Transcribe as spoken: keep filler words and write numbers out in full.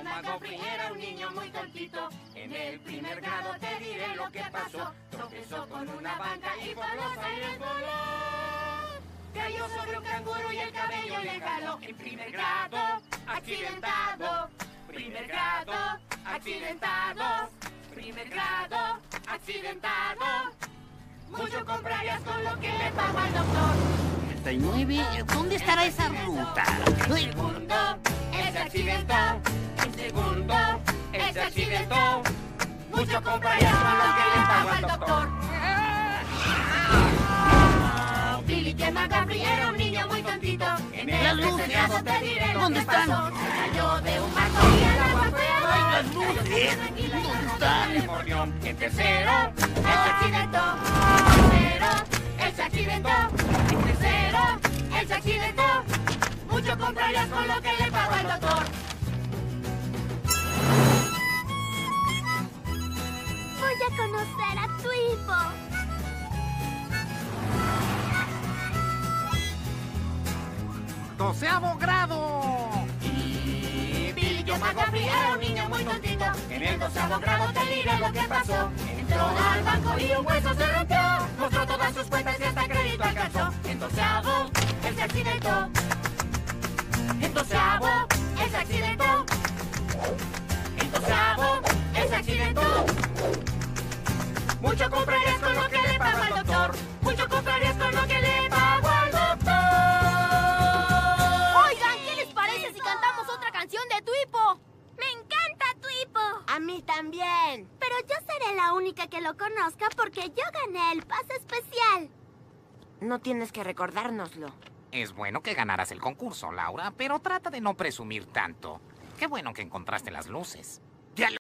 McGuffrey era un niño muy tontito. En el primer grado te diré lo que pasó. Tropezó con una banca y por los aires voló. Cayó sobre un canguro y el cabello le jaló. En primer grado, accidentado. Primer grado, accidentado. Primer grado, accidentado. Mucho comprarías con lo que le pagó al doctor. treinta y nueve, ¿dónde estará esa ruta? En segundo, él se accidentó. En segundo, él se accidentó. Mucho comprarías con lo que le pagó al doctor. Billy J. McGuffrey era un niño muy tontito. En Las el luces, tercer grado te diré lo ¿dónde que están? pasó. Cayó de un barco y el agua fue a ¡Ay, las luces! ¿Dónde están? En tercero, él se accidentó. En tercero, él se accidentó. En tercero, él se accidentó. Mucho comprarías con lo que le pagó al doctor. Voy a conocer a tu hijo. ¡Doceavo grado! Y Billy J. McGuffrey era un niño muy tontito. En el doceavo grado te diré lo que pasó. Entró al banco y un hueso se rompió. Mostró todas sus cuentas y hasta crédito alcanzó. En doceavo, él se accidentó. En doceavo, él se accidentó. En doceavo, él se accidentó. Mucho comprarías con lo que le pagó al doctor. Mucho comprarías con lo que le pagó al doctor. Oigan, ¿qué les parece si cantamos otra canción de Twipo? ¡Me encanta Twipo! A mí también. Pero yo seré la única que lo conozca porque yo gané el pase especial. No tienes que recordárnoslo. Es bueno que ganaras el concurso, Laura, pero trata de no presumir tanto. Qué bueno que encontraste las luces.